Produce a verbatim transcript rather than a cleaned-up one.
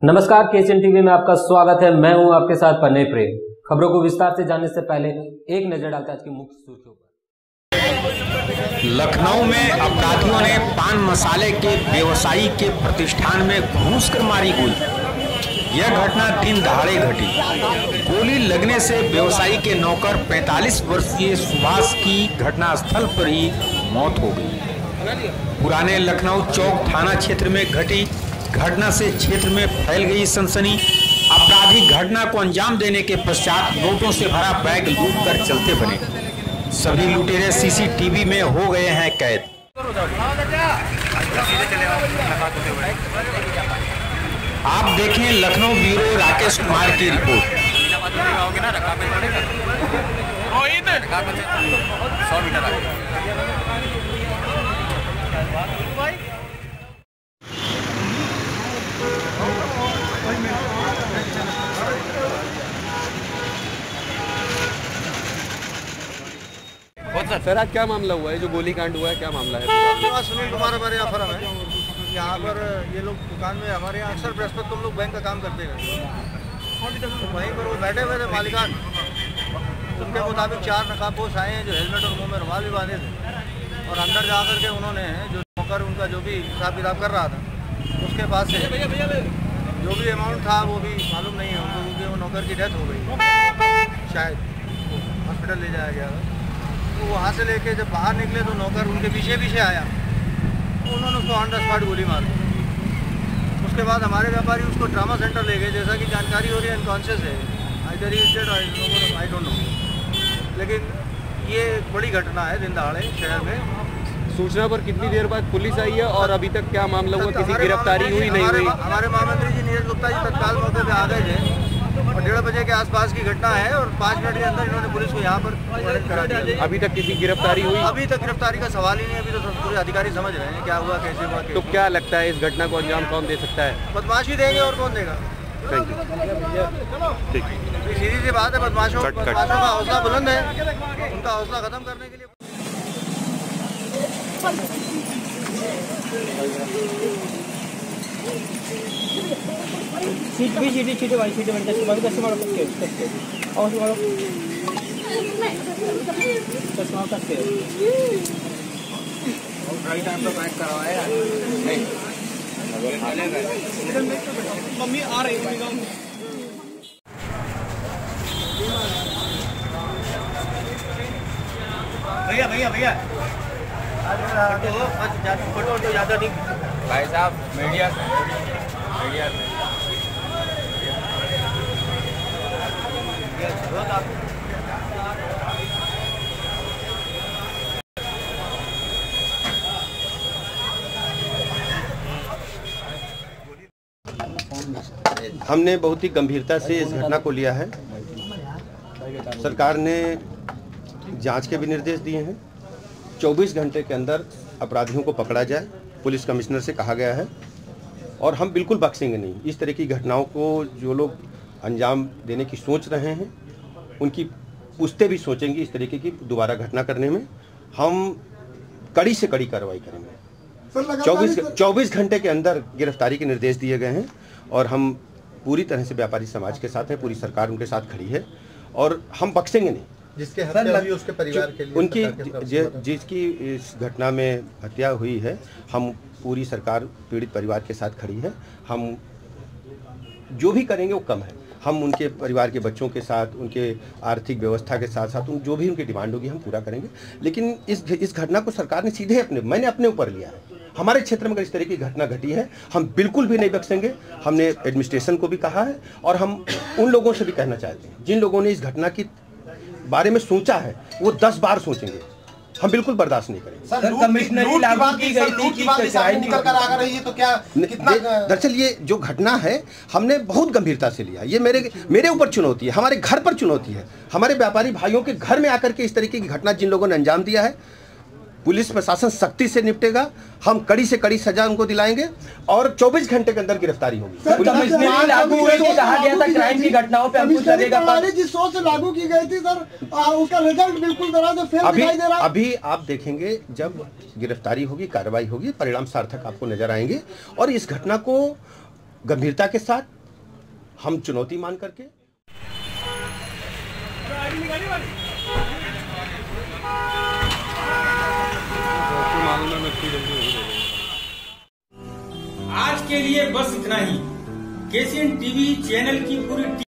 नमस्कार, KCN TV में आपका स्वागत है। मैं हूं आपके साथ पन्ने प्रेम। खबरों को विस्तार से जानने से पहले एक नजर डालते हैं आज की मुख्य सुर्खियों पर। लखनऊ में अपराधियों ने पान मसाले के व्यवसायी के प्रतिष्ठान में घुसकर मारी गोली। यह घटना दिन दहाड़े घटी। गोली लगने से व्यवसायी के नौकर पैंतालीस वर्षीय सुभाष की घटनास्थल पर ही मौत हो गई। पुराने लखनऊ चौक थाना क्षेत्र में घटी घटना से क्षेत्र में फैल गई सनसनी। अपराधी घटना को अंजाम देने के पश्चात नोटों से भरा बैग लूट कर चलते बने। सभी लुटेरे सीसीटीवी में हो गए हैं कैद। आप देखें लखनऊ ब्यूरो राकेश कुमार की रिपोर्ट। सर आज क्या मामला हुआ है, जो गोली कांड हुआ है, क्या मामला है? सुनील कुमार हमारे यहाँ फर्म है। यहाँ पर ये लोग दुकान में हमारे यहाँ अक्सर बृहस्पति तुम लोग बैंक का काम करते रहते हैं, तो वहीं पर वो बैठे हुए थे मालिकान। उनके मुताबिक चार नकाबपोश आए हैं जो हेलमेट और मुँह में रुमाल भी बांधे थे, और अंदर जा कर के उन्होंने जो नौकर उनका जो भी हिसाब किताब कर रहा था उसके पास से जो भी अमाउंट था वो भी मालूम नहीं है उनको, क्योंकि वो नौकर की डेथ हो गई, शायद हॉस्पिटल ले जाया गया था। तो वहाँ से लेके जब बाहर निकले तो नौकर उनके पीछे पीछे आया, तो उन्होंने उसको ऑन द स्पॉट गोली मार दी। उसके बाद हमारे व्यापारी उसको ट्रामा सेंटर ले गए, जैसा कि जानकारी हो रही है अनकॉन्शियस है, either is dead I don't know. लेकिन ये बड़ी घटना है दिन दहाड़े शहर में। सूचना पर कितनी देर बाद पुलिस आई है और अभी तक क्या मामला हुआ, किसी गिरफ्तारी हुई नहीं हुई? हमारे महामंत्री जी नीरज गुप्ता जी तत्काल मौके पर आ गए थे और डेढ़ बजे के आसपास की घटना है, और पाँच मिनट के अंदर इन्होंने पुलिस को यहाँ पर करा दिया। अभी तक किसी गिरफ्तारी हुई? अभी तक गिरफ्तारी का सवाल ही नहीं। अभी तो पूरे अधिकारी समझ रहे हैं क्या हुआ, कैसे हुआ। तो क्या लगता है इस घटना को अंजाम कौन दे सकता है? बदमाशी देंगे, और कौन देगा? Thank you. ठीक है, सीधी सी बात है, बदमाशों बदमाशों का हौसला बुलंद है, उनका हौसला खत्म करने के लिए। सीट भी सीटी सीटी वाली सीटी वाली दस दस मारो करके करके और मारो दस मारो करके राइट टाइम पे बैक करवाया नहीं। मम्मी आ रही है भैया भैया भैया फोटो तो ज़्यादा नहीं भाई साहब। मीडिया से मीडिया से हमने बहुत ही गंभीरता से इस घटना को लिया है। सरकार ने जांच के भी निर्देश दिए हैं। चौबीस घंटे के अंदर अपराधियों को पकड़ा जाए, पुलिस कमिश्नर से कहा गया है, और हम बिल्कुल बख्शेंगे नहीं। इस तरह की घटनाओं को जो लोग अंजाम देने की सोच रहे हैं उनकी पुश्ते भी सोचेंगे इस तरीके की दोबारा घटना करने में। हम कड़ी से कड़ी कार्रवाई करेंगे। चौबीस चौबीस घंटे के अंदर गिरफ्तारी के निर्देश दिए गए हैं, और हम पूरी तरह से व्यापारी समाज के साथ हैं, पूरी सरकार उनके साथ खड़ी है, और हम बख्शेंगे नहीं। जिसके हत्या हुई उसके परिवार के लिए उनकी जिसकी इस घटना में हत्या हुई है, हम पूरी सरकार पीड़ित परिवार के साथ खड़ी है। हम जो भी करेंगे वो कम है। हम उनके परिवार के बच्चों के साथ, उनके आर्थिक व्यवस्था के साथ साथ उन जो भी उनकी डिमांड होगी हम पूरा करेंगे। लेकिन इस इस घटना को सरकार ने सीधे अपने मैंने अपने ऊपर लिया है। हमारे क्षेत्र में अगर इस तरह की घटना घटी है हम बिल्कुल भी नहीं बख्शेंगे। हमने एडमिनिस्ट्रेशन को भी कहा है, और हम उन लोगों से भी कहना चाहते हैं जिन लोगों ने इस घटना की बारे में सोचा है वो दस बार सोचेंगे। हम बिल्कुल बर्दाश्त नहीं करेंगे। सर, कमिश्नरी लागू की गई थी कि क्राइम निकल कर आ रही है, तो क्या कितना? दरअसल ये जो घटना है हमने बहुत गंभीरता से लिया। ये मेरे मेरे ऊपर चुनौती है, हमारे घर पर चुनौती है। हमारे व्यापारी भाइयों के घर में आकर के इस तरीके की घटना जिन लोगों ने अंजाम दिया है, पुलिस प्रशासन सख्ती से निपटेगा। हम कड़ी से कड़ी सजा उनको दिलाएंगे, और चौबीस घंटे के अंदर गिरफ्तारी होगी। लागू हुई थी, कहा गया था क्राइम की घटनाओं पे अंकुश लगेगा। जिस सोच से लागू की गई थी सर, उसका रिजल्ट बिल्कुल फेल दिखाई दे रहा है। अभी आप देखेंगे जब गिरफ्तारी होगी, कार्रवाई होगी, परिणाम सार्थक आपको नजर आएंगे। और इस घटना को गंभीरता के साथ हम चुनौती मान करके आज के लिए बस इतना ही। केसीएन टीवी चैनल की पूरी